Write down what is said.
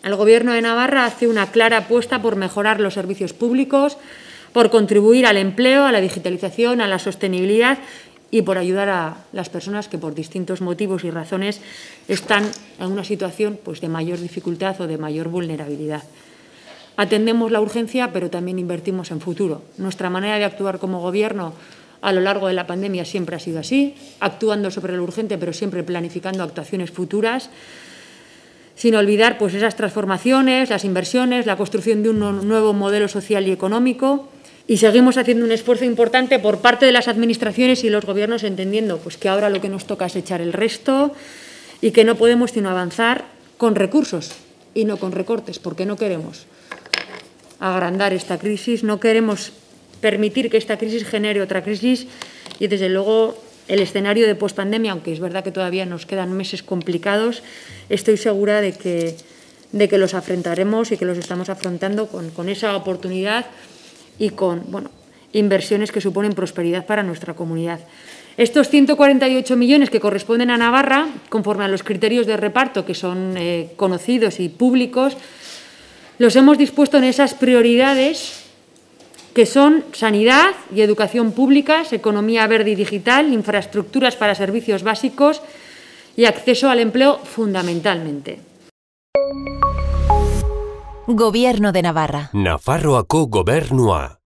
El Gobierno de Navarra hace una clara apuesta por mejorar los servicios públicos, por contribuir al empleo, a la digitalización, a la sostenibilidad y por ayudar a las personas que por distintos motivos y razones están en una situación pues, de mayor dificultad o de mayor vulnerabilidad. Atendemos la urgencia, pero también invertimos en futuro. Nuestra manera de actuar como Gobierno a lo largo de la pandemia siempre ha sido así, actuando sobre lo urgente, pero siempre planificando actuaciones futuras, sin olvidar pues, esas transformaciones, las inversiones, la construcción de un nuevo modelo social y económico. Y seguimos haciendo un esfuerzo importante por parte de las administraciones y los gobiernos, entendiendo pues, que ahora lo que nos toca es echar el resto y que no podemos sino avanzar con recursos y no con recortes, porque no queremos agrandar esta crisis, no queremos permitir que esta crisis genere otra crisis y, desde luego, el escenario de pospandemia, aunque es verdad que todavía nos quedan meses complicados, estoy segura de que los afrontaremos y que los estamos afrontando con esa oportunidad y con inversiones que suponen prosperidad para nuestra comunidad. Estos 148 millones que corresponden a Navarra, conforme a los criterios de reparto que son conocidos y públicos, los hemos dispuesto en esas prioridades que son sanidad y educación públicas, economía verde y digital, infraestructuras para servicios básicos y acceso al empleo fundamentalmente. Gobierno de Navarra. Nafarroako Gobernua.